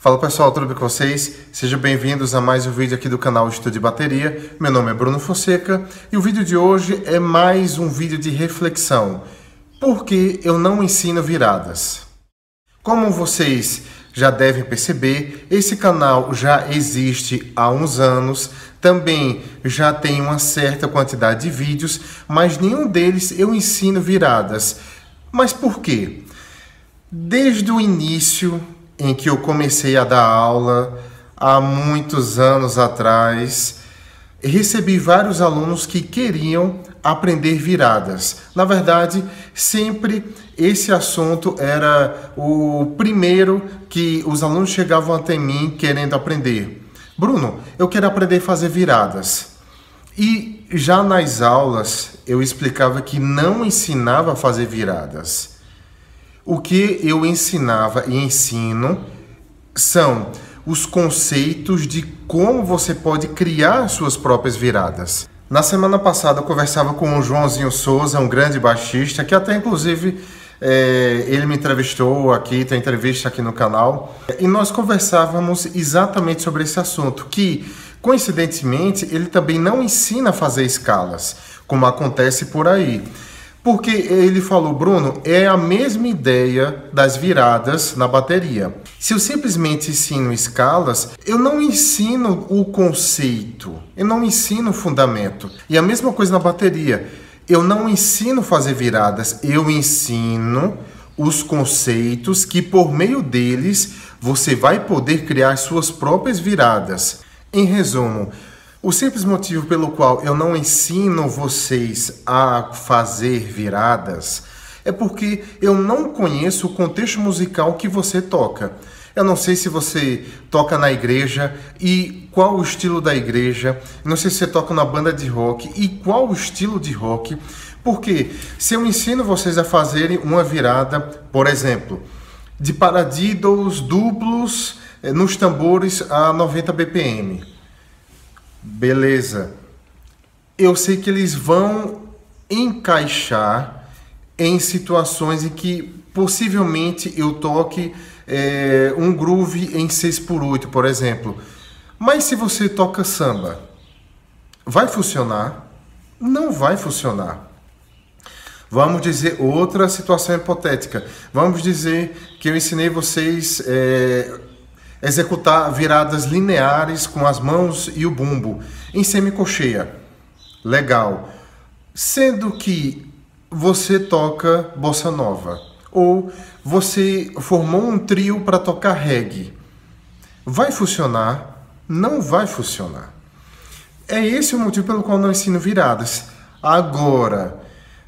Fala pessoal, tudo bem com vocês? Sejam bem-vindos a mais um vídeo aqui do canal Estude Bateria. Meu nome é Bruno Fonseca e o vídeo de hoje é mais um vídeo de reflexão. Por que eu não ensino viradas? Como vocês já devem perceber, esse canal já existe há uns anos, também já tem uma certa quantidade de vídeos, mas nenhum deles eu ensino viradas. Mas por quê? Desde o início em que eu comecei a dar aula, há muitos anos atrás, recebi vários alunos que queriam aprender viradas. Na verdade, sempre esse assunto era o primeiro que os alunos chegavam até mim querendo aprender. Bruno, eu quero aprender a fazer viradas. E já nas aulas eu explicava que não ensinava a fazer viradas. O que eu ensinava e ensino são os conceitos de como você pode criar suas próprias viradas. Na semana passada eu conversava com o Joãozinho Souza, um grande baixista, que até inclusive ele me entrevistou aqui, tem entrevista aqui no canal, e nós conversávamos exatamente sobre esse assunto, que coincidentemente ele também não ensina a fazer escalas, como acontece por aí. Porque ele falou, Bruno, é a mesma ideia das viradas na bateria. Se eu simplesmente ensino escalas, eu não ensino o conceito, eu não ensino o fundamento. E a mesma coisa na bateria, eu não ensino a fazer viradas, eu ensino os conceitos que por meio deles você vai poder criar suas próprias viradas. Em resumo, o simples motivo pelo qual eu não ensino vocês a fazer viradas é porque eu não conheço o contexto musical que você toca. Eu não sei se você toca na igreja e qual o estilo da igreja. Não sei se você toca na banda de rock e qual o estilo de rock. Porque se eu ensino vocês a fazerem uma virada, por exemplo, de paradiddles duplos nos tambores a 90 BPM. Beleza, eu sei que eles vão encaixar em situações em que possivelmente eu toque um groove em 6/8, por exemplo. Mas se você toca samba, vai funcionar? Não vai funcionar. Vamos dizer outra situação hipotética. Vamos dizer que eu ensinei vocês executar viradas lineares com as mãos e o bumbo em semicolcheia. Legal. Sendo que você toca bossa nova ou você formou um trio para tocar reggae. Vai funcionar? Não vai funcionar. É esse o motivo pelo qual não ensino viradas. Agora,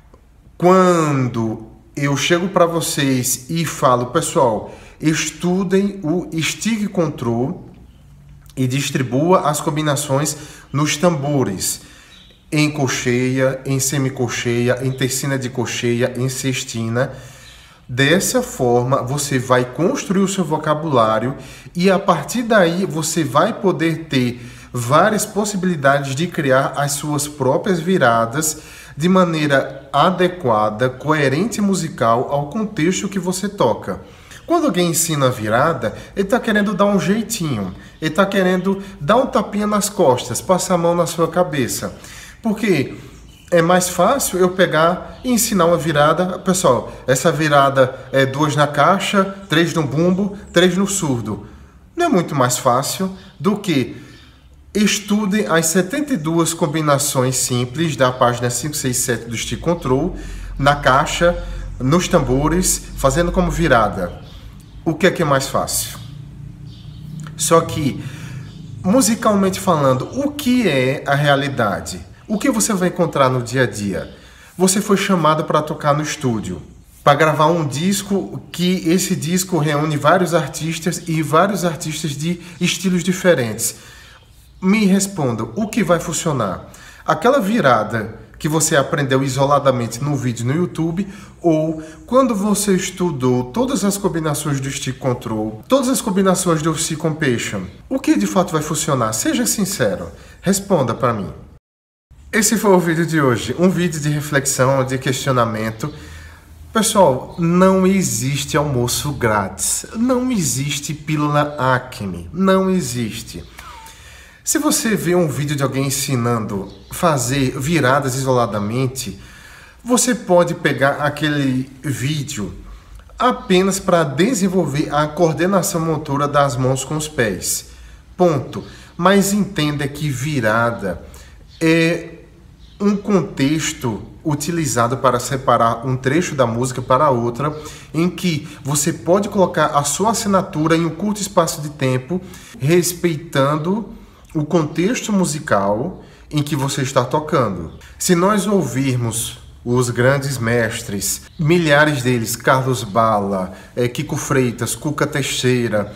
quando eu chego para vocês e falo, pessoal, estudem o stick control e distribua as combinações nos tambores, em colcheia, em semicolcheia, em tercina de colcheia, em sextina. Dessa forma, você vai construir o seu vocabulário e a partir daí você vai poder ter várias possibilidades de criar as suas próprias viradas de maneira adequada, coerente e musical ao contexto que você toca. Quando alguém ensina a virada, ele está querendo dar um jeitinho, ele está querendo dar um tapinha nas costas, passar a mão na sua cabeça. Porque é mais fácil eu pegar e ensinar uma virada. Pessoal, essa virada é 2 na caixa, 3 no bumbo, 3 no surdo. Não é muito mais fácil do que estudem as 72 combinações simples da página 567 do Stick Control, na caixa, nos tambores, fazendo como virada. O que é mais fácil? Só que, musicalmente falando, o que é a realidade? O que você vai encontrar no dia a dia? Você foi chamado para tocar no estúdio, para gravar um disco que esse disco reúne vários artistas e vários artistas de estilos diferentes. Me respondam, o que vai funcionar? Aquela virada que você aprendeu isoladamente no vídeo no YouTube, ou quando você estudou todas as combinações do Stick Control, todas as combinações do Syncopation, o que de fato vai funcionar? Seja sincero, responda para mim. Esse foi o vídeo de hoje, um vídeo de reflexão, de questionamento. Pessoal, não existe almoço grátis, não existe pílula Acme, não existe. Se você vê um vídeo de alguém ensinando a fazer viradas isoladamente, você pode pegar aquele vídeo apenas para desenvolver a coordenação motora das mãos com os pés. Ponto. Mas entenda que virada é um contexto utilizado para separar um trecho da música para outra, em que você pode colocar a sua assinatura em um curto espaço de tempo, respeitando o contexto musical em que você está tocando. Se nós ouvirmos os grandes mestres, milhares deles, Carlos Bala, Kiko Freitas, Cuca Teixeira,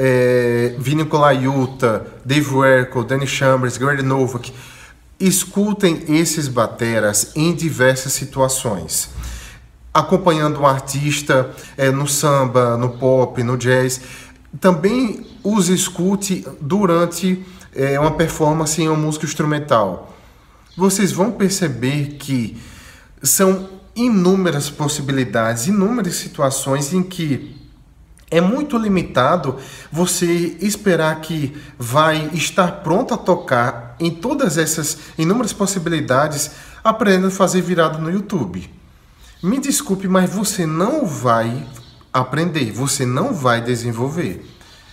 Vini Colaiuta, Dave Werkle, Danny Chambers, Gary Novak, escutem esses bateras em diversas situações, acompanhando um artista no samba, no pop, no jazz. Também os escute durante uma performance em uma música instrumental. Vocês vão perceber que são inúmeras possibilidades, inúmeras situações em que é muito limitado você esperar que vai estar pronto a tocar em todas essas inúmeras possibilidades, aprendendo a fazer virada no YouTube. Me desculpe, mas você não vai aprender, você não vai desenvolver.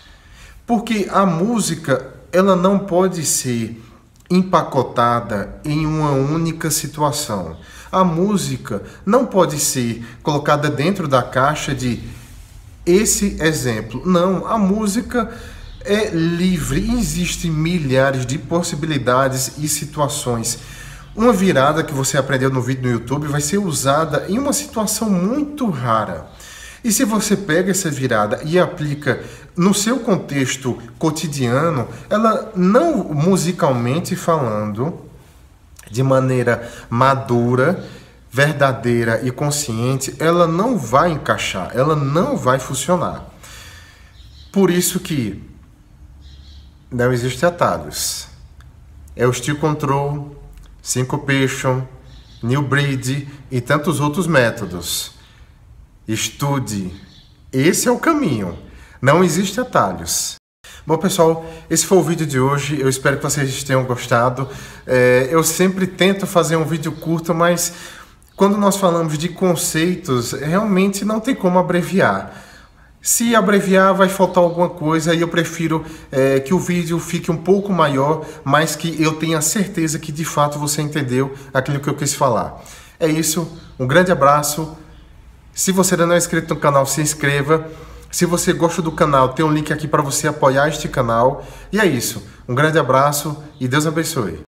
Porque a música, ela não pode ser empacotada em uma única situação. A música não pode ser colocada dentro da caixa de esse exemplo. Não, a música é livre, existem milhares de possibilidades e situações. Uma virada que você aprendeu no vídeo no YouTube vai ser usada em uma situação muito rara. E se você pega essa virada e aplica no seu contexto cotidiano, ela não, musicalmente falando, de maneira madura, verdadeira e consciente, ela não vai encaixar, ela não vai funcionar. Por isso que não existem atalhos. É o Steel Control, Syncopation, New Breed e tantos outros métodos. Estude. Esse é o caminho. Não existe atalhos. Bom, pessoal, esse foi o vídeo de hoje. Eu espero que vocês tenham gostado. Eu sempre tento fazer um vídeo curto, mas quando nós falamos de conceitos, realmente não tem como abreviar. Se abreviar, vai faltar alguma coisa e eu prefiro que o vídeo fique um pouco maior, mas que eu tenha certeza que de fato você entendeu aquilo que eu quis falar. É isso, um grande abraço. Se você ainda não é inscrito no canal, se inscreva. Se você gosta do canal, tem um link aqui para você apoiar este canal. E é isso, um grande abraço e Deus abençoe.